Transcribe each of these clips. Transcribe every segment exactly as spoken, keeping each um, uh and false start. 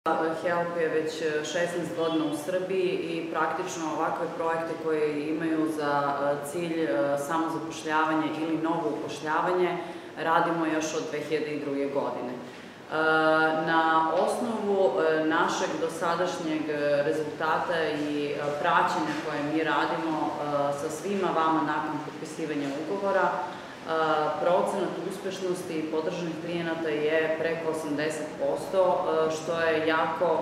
Help je već šesnaest godina u Srbiji i praktično ovakve projekte koje imaju za cilj samozapošljavanje ili novo upošljavanje radimo još od dve hiljade druge. godine. Na osnovu našeg dosadašnjeg rezultata i praćenja koje mi radimo sa svima vama nakon potpisivanja ugovora, procenat uspešnosti podržanih klijenata je preko osamdeset posto, što je jako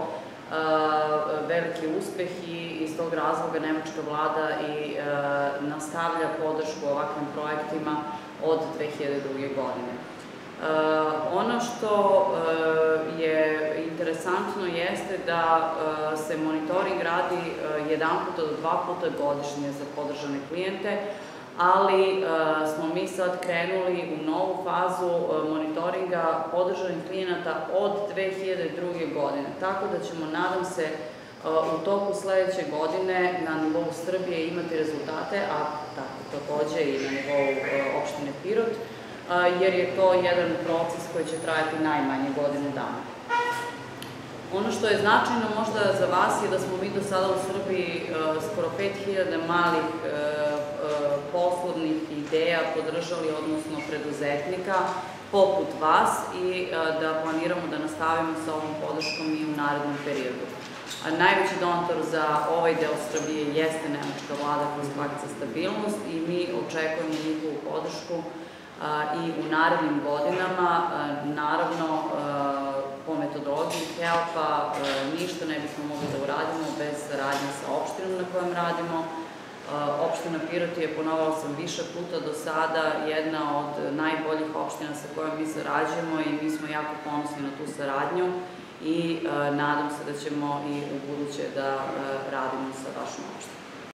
veliki uspeh i iz tog razloga nemačka vlada i nastavlja podršku ovakvim projektima od dve hiljade druge. godine. Ono što je interesantno jeste da se monitoring radi jedan puta do dva puta godišnje za podržane klijente, ali smo mi sad krenuli u novu fazu monitoringa podržanih klijenata od dve hiljade druge. godine. Tako da ćemo, nadam se, u toku sledeće godine na nivou Srbije imati rezultate, a takođe i na nivou opštine Pirot, jer je to jedan proces koji će trajati najmanje godinu dana. Ono što je značajno možda za vas je da smo mi do sada u Srbiji skoro pet hiljada malih poslovnih ideja podržali, odnosno preduzetnika poput vas, i da planiramo da nastavimo sa ovom podrškom i u narednom periodu. Najveći donator za ovaj deo Srbije jeste nemačka vlada kroz pakt za stabilnost i mi očekujemo njihovu podršku i u narednim godinama. Naravno, po metodologiji Helpa ništa ne bismo mogli da uradimo bez saradnje sa opštinom na kojem radimo. Opština Pirot je, ponovila sam više puta do sada, jedna od najboljih opština sa kojom mi sarađujemo i mi smo jako ponosni na tu saradnju i nadam se da ćemo i u buduće da radimo